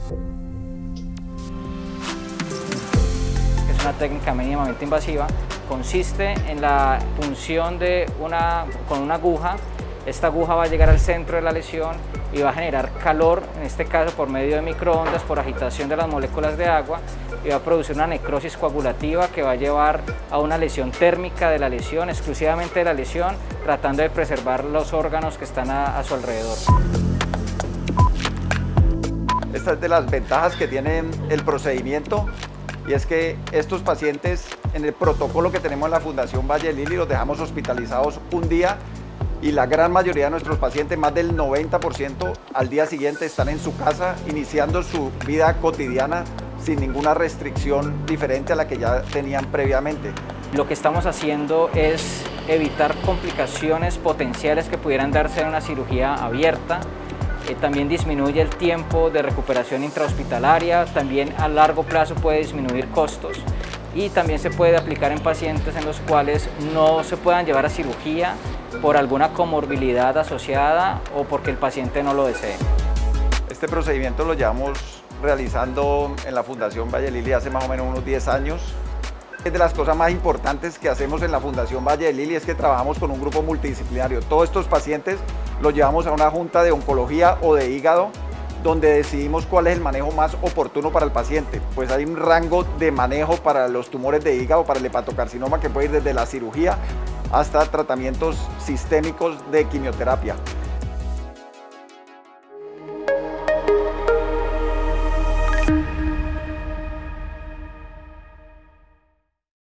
Es una técnica mínimamente invasiva. Consiste en la punción con una aguja. Esta aguja va a llegar al centro de la lesión y va a generar calor, en este caso por medio de microondas, por agitación de las moléculas de agua, y va a producir una necrosis coagulativa que va a llevar a una lesión térmica de la lesión, exclusivamente de la lesión, tratando de preservar los órganos que están a su alrededor. Esta es de las ventajas que tiene el procedimiento, y es que estos pacientes, en el protocolo que tenemos en la Fundación Valle Lili, los dejamos hospitalizados un día, y la gran mayoría de nuestros pacientes, más del 90%, al día siguiente están en su casa iniciando su vida cotidiana sin ninguna restricción diferente a la que ya tenían previamente. Lo que estamos haciendo es evitar complicaciones potenciales que pudieran darse en una cirugía abierta. También disminuye el tiempo de recuperación intrahospitalaria, también a largo plazo puede disminuir costos, y también se puede aplicar en pacientes en los cuales no se puedan llevar a cirugía por alguna comorbilidad asociada o porque el paciente no lo desee. Este procedimiento lo llevamos realizando en la Fundación Valle Lili hace más o menos unos 10 años. Es de las cosas más importantes que hacemos en la Fundación Valle Lili, es que trabajamos con un grupo multidisciplinario. Todos estos pacientes los llevamos a una junta de oncología o de hígado, donde decidimos cuál es el manejo más oportuno para el paciente. Pues hay un rango de manejo para los tumores de hígado, para el hepatocarcinoma, que puede ir desde la cirugía hasta tratamientos sistémicos de quimioterapia.